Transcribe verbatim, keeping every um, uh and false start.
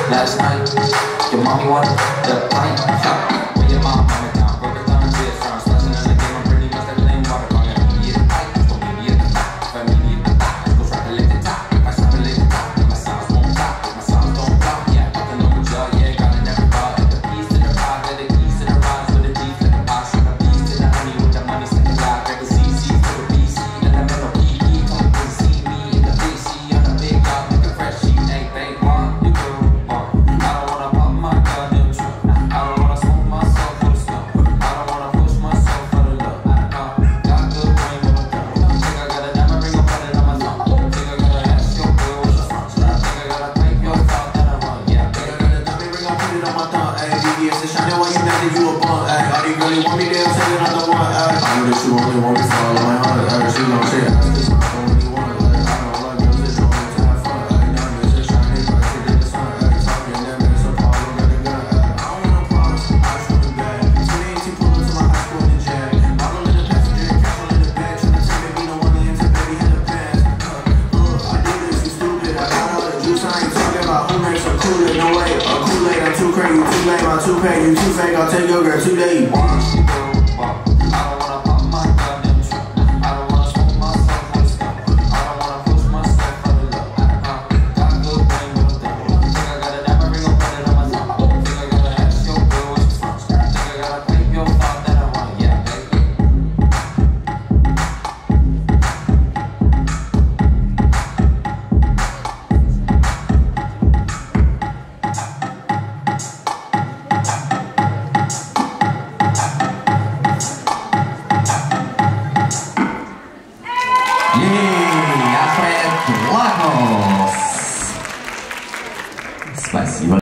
Last night, your mommy wanted the pipe. When your mom coming down, broke her thumb, did front, splashing in the game, I'm pretty much that flame water. Wrong, I mean, you the pipe, so maybe you the top. If I mean, you the top, go try to lift the top. If I try to lift the top, then my sounds won't stop. If my sounds don't drop, yeah, nothing on the jaw, yeah, got it never bought. At the piece to the rod, got the keys to the rods, with the beef like a box, from the beast to the honey, with the money, stick the lock, got the C C to the B C, and the metal P E, come to see me in the big C, on the big dog, looking fresh, she ain't they want you go. Really want me there, say another one, ay. I know that you only want me for all of my heart, ay. She gon' say I just don't really want it, like I don't like music, don't want to have fun, ay. Diamonds and shiny, like shit in the sun, ay. Talking that makes a problem, got a gun, ay. I don't want no problems, I just want a bag. twenty eighteen pull up to my high school in Jag. Bottle in the passenger, cash on in the bed. Tryna tell me be no one into baby had a pass. Uh, uh, I do this, you stupid, I got all the juice, I ain't talking about who makes a Kool-Aid, no way. A Kool-Aid, I'm too crazy, you too lame, I'm too paid, you too fake, I'll take your girl today.